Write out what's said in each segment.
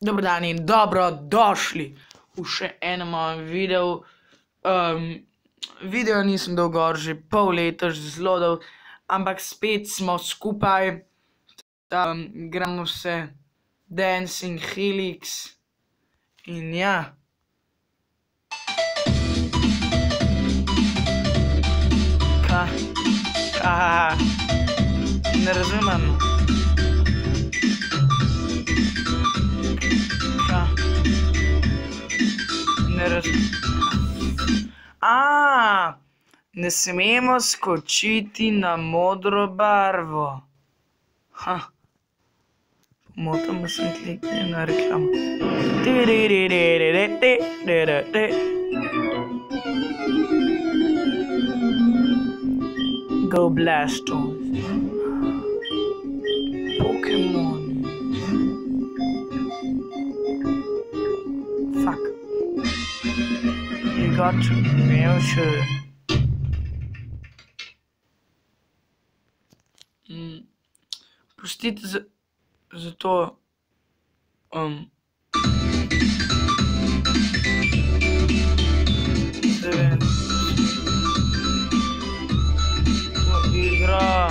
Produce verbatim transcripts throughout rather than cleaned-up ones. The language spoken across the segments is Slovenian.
Dober dan in dobrodošli v še enem mojem videu. Um, video nisem dal gor že pol leta, že zelo dolgo, ampak spet smo skupaj. Um, igramo se Dancing Helix in ja. Kaj? Kaj? Ne razumem. Ne razumem. A, ne smemo skočiti na modro barvo. Ha. Pomotoma sem kliknil na reklamo. Go Blastoise. Pokemon. Fuck. You got Mewtwo. Mm. Prostite za, za to. Um. Zdaj vem. To igra.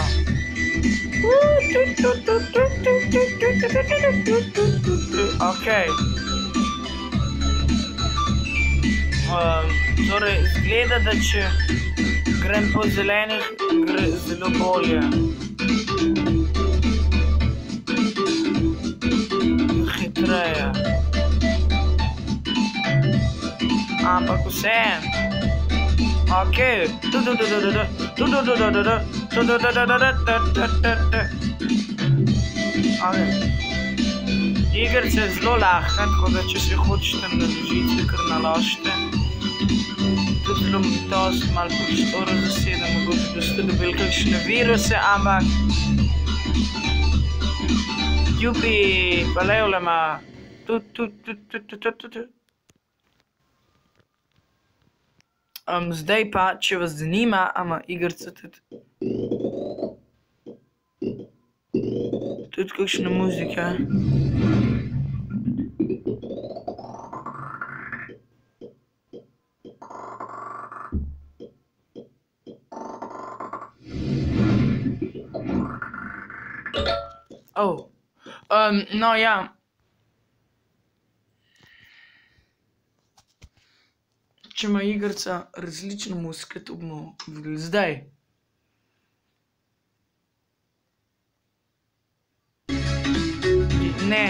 Okej. Um, torej, izgleda, da če grem po zelenih, gre zelo bolje. Hitreje. Ampak vseeno. Okej. Igrica je zelo lahka, tako da če se hočete naložiti, kar naložite. Tudi zelo dosti malo prostora zaseda, mogoče da ste dobili kakšne viruse, ampak Jupi, pa levlema. Um, zdaj pa, če vas zanima, ama igrica tudi tudi kakšna muzika. Oh, um, no ja. Če ima igrica različne muzike, to bomo videli zdaj. Ne.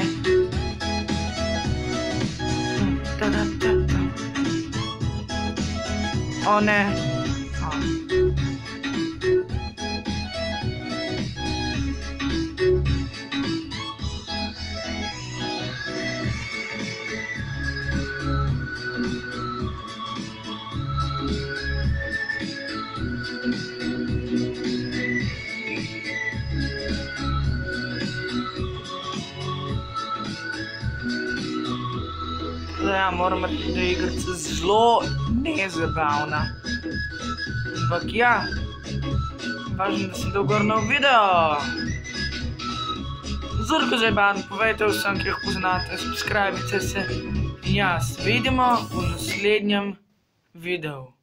O ne. Ja, moram reči, da je igrica zelo nezabavna. Ampak ja, važno, da sem dal gor nov video. Zurko zajeban, povejte vsem, ki jih poznate, subscribite se in ja, se vidimo v naslednjem videu.